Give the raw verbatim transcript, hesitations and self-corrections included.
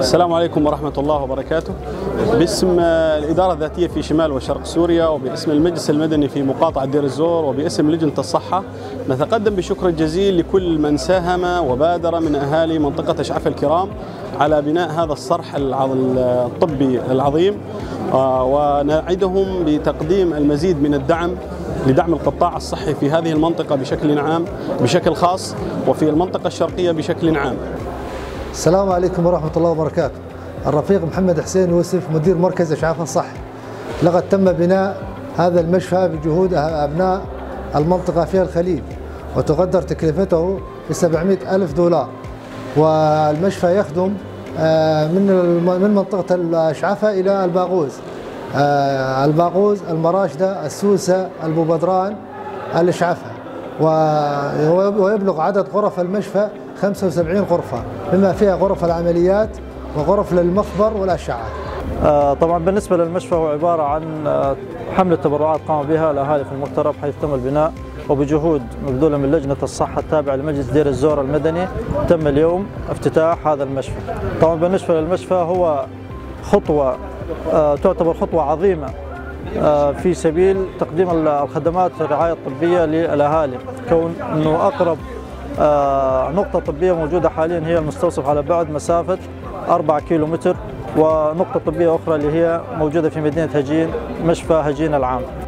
السلام عليكم ورحمة الله وبركاته. باسم الإدارة الذاتية في شمال وشرق سوريا، وباسم المجلس المدني في مقاطعة دير الزور، وباسم لجنة الصحة، نتقدم بشكر جزيل لكل من ساهم وبادر من أهالي منطقة أشعف الكرام على بناء هذا الصرح الطبي العظيم، ونعدهم بتقديم المزيد من الدعم لدعم القطاع الصحي في هذه المنطقة بشكل عام بشكل خاص، وفي المنطقة الشرقية بشكل عام. السلام عليكم ورحمة الله وبركاته. الرفيق محمد حسين يوسف، مدير مركز إشعاف الصحي. لقد تم بناء هذا المشفى بجهود أبناء المنطقة في الخليج، وتقدر تكلفته ب سبعمئة ألف دولار. والمشفى يخدم من من منطقة الأشعفة إلى الباغوز، الباغوز، المراشدة، السوسة، البوبدران، الأشعفة، ويبلغ عدد غرف المشفى خمسة وسبعين غرفة، بما فيها غرف العمليات وغرف للمخبر والأشعة. طبعا بالنسبة للمشفى هو عبارة عن حملة تبرعات قام بها الأهالي في المقترب، حيث تم البناء وبجهود مبذولة من لجنة الصحة التابعة لمجلس دير الزور المدني تم اليوم افتتاح هذا المشفى. طبعا بالنسبة للمشفى هو خطوة تعتبر خطوة عظيمة في سبيل تقديم الخدمات الرعاية الطبية للأهالي، كون أنه أقرب نقطة طبية موجودة حاليا هي المستوصف على بعد مسافة أربعة كيلو متر، ونقطة طبية أخرى اللي هي موجودة في مدينة هجين، مشفى هجين العام.